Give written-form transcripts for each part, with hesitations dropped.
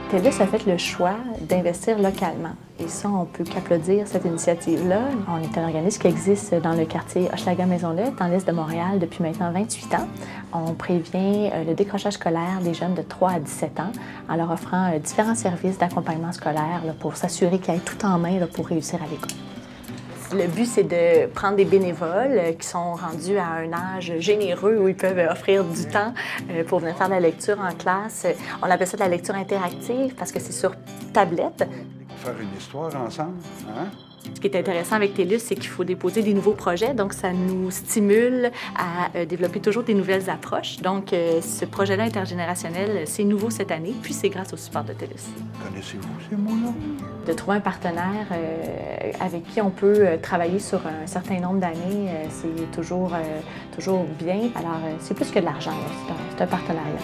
TELUS a fait le choix d'investir localement. Et ça, on peut qu'applaudir cette initiative-là. On est un organisme qui existe dans le quartier Hochelaga-Maisonneuve, dans l'est de Montréal, depuis maintenant 28 ans. On prévient le décrochage scolaire des jeunes de 3 à 17 ans en leur offrant différents services d'accompagnement scolaire pour s'assurer qu'ils aient tout en main pour réussir à l'école. Le but, c'est de prendre des bénévoles qui sont rendus à un âge généreux où ils peuvent offrir du temps pour venir faire de la lecture en classe. On appelle ça de la lecture interactive parce que c'est sur tablette. Faire une histoire ensemble, hein? Ce qui est intéressant avec TELUS, c'est qu'il faut déposer des nouveaux projets, donc ça nous stimule à développer toujours des nouvelles approches. Donc, ce projet-là intergénérationnel, c'est nouveau cette année, puis c'est grâce au support de TELUS. Connaissez-vous ces mots-là? De trouver un partenaire avec qui on peut travailler sur un certain nombre d'années, c'est toujours bien. Alors, c'est plus que de l'argent, c'est un partenariat.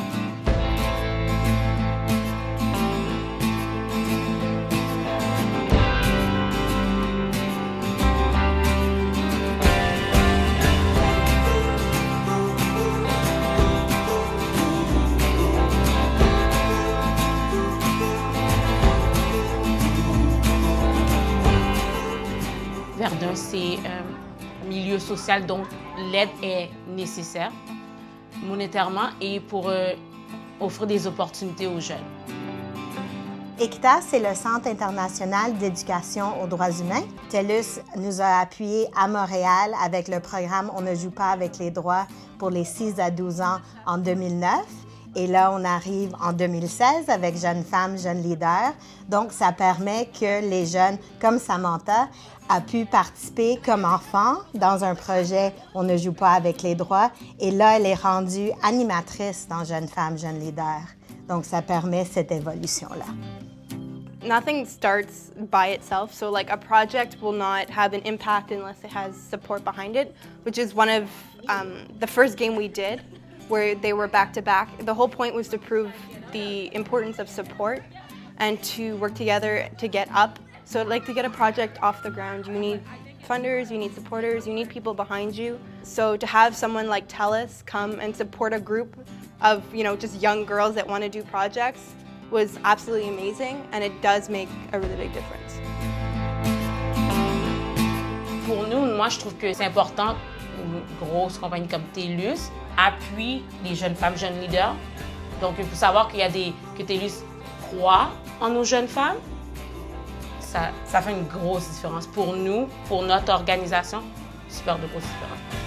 Verdun, c'est un milieu social, donc l'aide est nécessaire monétairement et pour offrir des opportunités aux jeunes. EQTA, c'est le Centre international d'éducation aux droits humains. TELUS nous a appuyés à Montréal avec le programme « On ne joue pas avec les droits » pour les 6 à 12 ans en 2009. Et là, on arrive en 2016 avec Jeunes femmes, jeunes leaders. Donc, ça permet que les jeunes, comme Samantha, a pu participer comme enfant dans un projet « On ne joue pas avec les droits ». Et là, elle est rendue animatrice dans Jeunes femmes, jeunes leaders. Donc, ça permet cette évolution-là. Nothing starts by itself, so like a project will not have an impact unless it has support behind it, which is one of the first game we did, where they were back-to-back. The whole point was to prove the importance of support and to work together to get up. So like to get a project off the ground, you need funders, you need supporters, you need people behind you. So to have someone like TELUS come and support a group of, just young girls that want to do projects was absolutely amazing, and it does make a really big difference. Pour nous, moi, je trouve que c'est important qu'une grosse compagnie comme TELUS appuie les jeunes femmes, jeunes leaders. Donc, il faut savoir que TELUS croit en nos jeunes femmes. Ça fait une grosse différence pour nous, pour notre organisation, super de grosse différence.